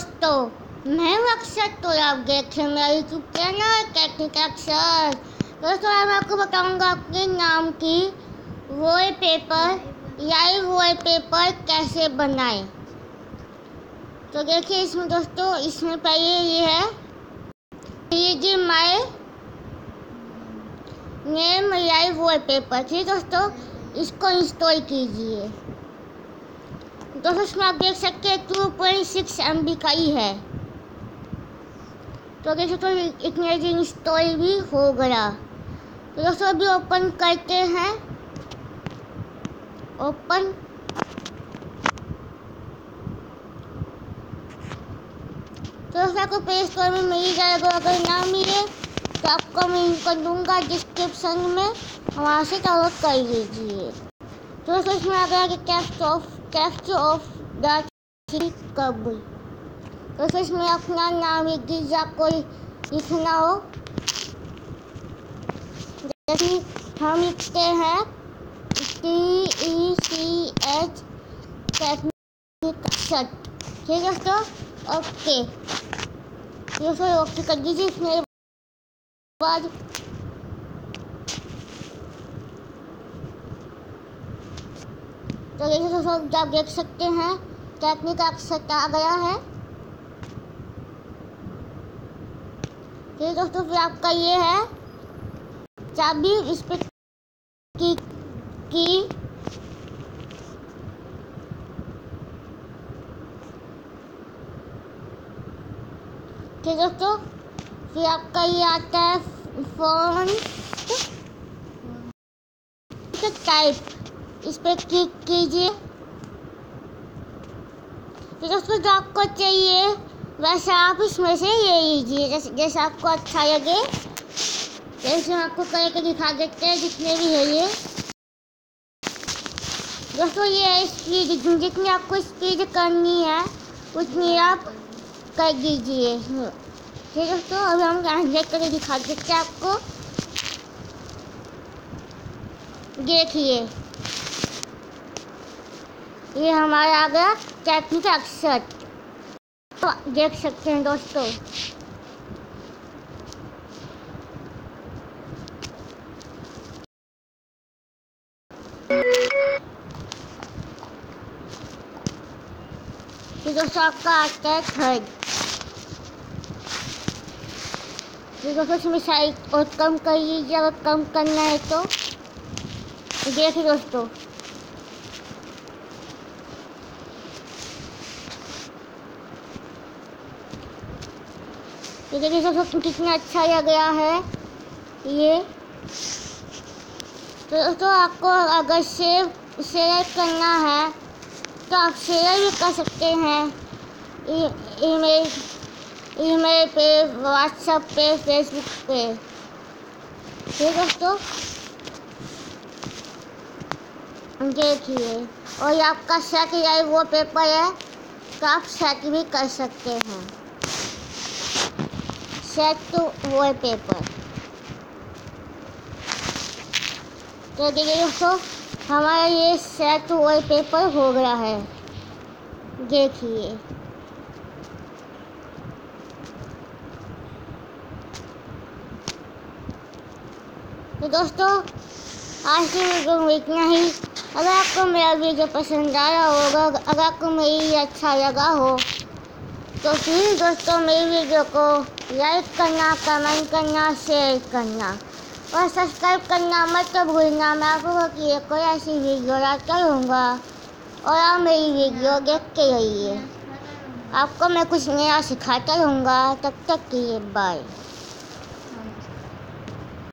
दोस्तों, मैं हूँ अक्षर। तो आप देख रहे हैं मेरा यूट्यूब चैनल टेक्निक अक्षर। दोस्तों, आज मैं आपको बताऊंगा अपने नाम की वॉलपेपर कैसे बनाएं। तो देखिए इसमें दोस्तों, इसमें पहले ये है जी माय नेम याई वॉलपेपर। ठीक दोस्तों, इसको इंस्टॉल कीजिए। दोस्तों, इसमें आप देख सकते हैं 2.6 MB का ही है। तो देखिए तो इतने दिन इंस्टॉल भी हो गया। तो दोस्तों अभी ओपन करते हैं। ओपन। तो दोस्तों आपको प्ले स्टोर में मिल जाएगा। अगर ना मिले तो आपको मैं लिंक कर दूँगा डिस्क्रिप्शन में, वहाँ से डाउनलोड कर लीजिए। तो दोस्तों इसमें आ गया कि कैप्चर ऑफ द कब। तो इसमें अपना नाम आपको लिखना हो। जैसे हम लिखते हैं TECH टेक्निक अक्षर। ठीक है दोस्तों, ओके दोस्तों, ओके कर दीजिए। इसमें बाद तो देखिए दोस्तों, आप देख सकते हैं टेक्निक अक्षर आ गया है। ठीक दोस्तों, फिर आपका ये है चाबी, इस पे की ठीक दोस्तों, फिर आपका ये आता है फोन टाइप, इस पे क्लिक कीजिए। फिर दोस्तों जो आपको चाहिए वैसे आप इसमें से ले लीजिए, जैसे आपको अच्छा लगे। जैसे हम आपको करके दिखा देते हैं जितने भी है ये। दोस्तों ये स्पीड, जितनी आपको स्पीड करनी है उतनी आप कर दीजिए। ठीक है दोस्तों, अभी हम ट्रांसलेट करके दिखा देते हैं आपको। देखिए ये हमारा आ गया टेक्निक अक्षर। तो देख सकते हैं दोस्तों। तो दोस्तों आपका आता है थर्ड। तो दोस्तों इसमें साइज और कम कर लीजिए अगर कम करना है तो। देखिए दोस्तों, तो देखिए दोस्तों कितना अच्छा लग गया है ये। तो दोस्तों आपको अगर शेयर करना है तो आप शेयर भी कर सकते हैं ईमेल पे, व्हाट्सएप पे, फेसबुक पे। ठीक दोस्तों, देखिए, और ये आपका सेट या वॉलपेपर है तो आप सेट भी कर सकते हैं। Set to wallpaper. तो देखिए दोस्तों, हमारा ये सेट वॉलपेपर हो गया है। देखिए तो दोस्तों आज की वीडियो में इतना ही। अगर आपको मेरा वीडियो पसंद आया होगा, अगर आपको मेरी अच्छा लगा हो तो प्लीज़ दोस्तों मेरी वीडियो को लाइक करना, कमेंट करना, शेयर करना और सब्सक्राइब करना मत भूलना। मैं आपको कि कोई ऐसी वीडियो लाता रहूँगा और आप मेरी वीडियो देखते रहिए। आपको मैं कुछ नया सिखाता रहूँगा। तब तक के लिए बाय।